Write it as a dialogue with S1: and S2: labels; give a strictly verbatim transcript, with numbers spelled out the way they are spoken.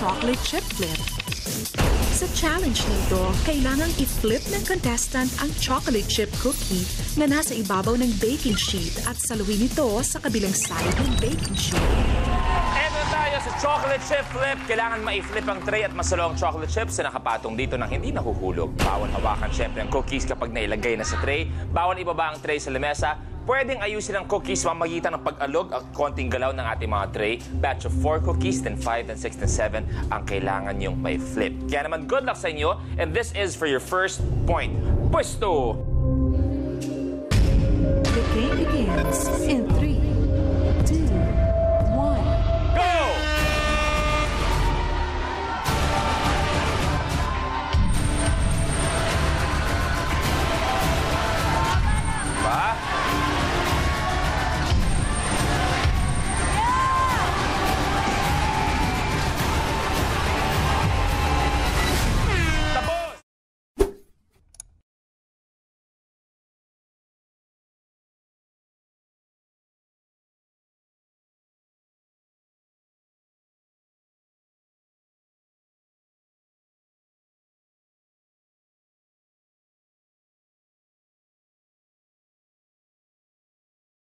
S1: chocolate chip flip. Sa challenge nito, kailangang i-flip ng contestant ang chocolate chip cookie na nasa ibabaw ng baking sheet at saluhin ito sa kabilang side ng baking sheet.
S2: Eto tayo sa chocolate chip flip. Kailangan ma-flip ang tray at masalo ang chocolate chips na nakapatong dito nang hindi nahuhulog. Bawal hawakan syempre ang cookies kapag nailagay na sa tray. Bawal ibaba ang tray sa lamesa. Pwedeng ayusin ang cookies mamagitan ng pag-alog at konting galaw ng ating mga tray. Batch of four cookies, then five, then six, then seven ang kailangan yung may flip. Kaya naman, good luck sa inyo. And this is for your first point. Pwesto!
S1: The game begins in three,